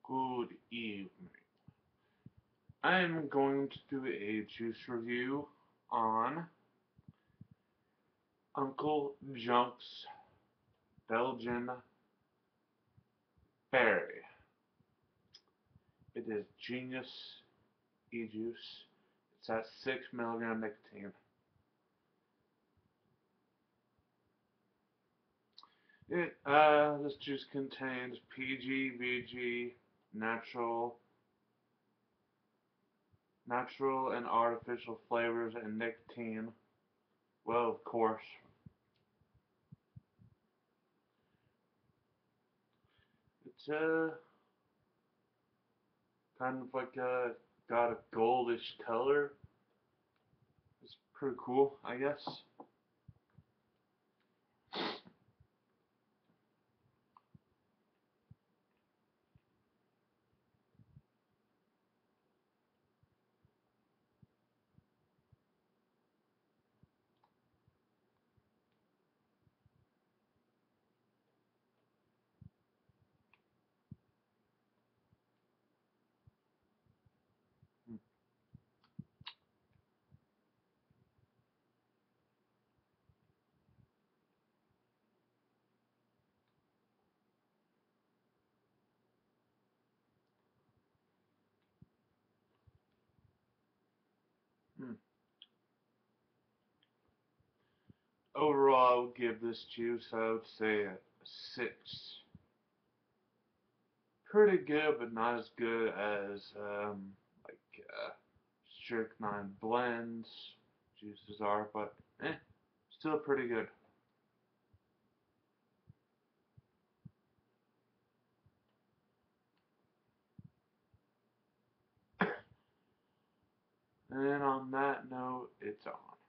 Good evening. I'm going to do a juice review on Uncle Junk's Belgian Berry. It is Genius e-juice. It's at 6 milligram nicotine. This juice contains PG, VG, natural and artificial flavors and nicotine. Well, of course. It's kind of like got a goldish color. It's pretty cool, I guess. Hmm. Overall, I would give this juice, I would say a 6. Pretty good, but not as good as like Strychnine blends juices are, but still pretty good. And on that note, it's on.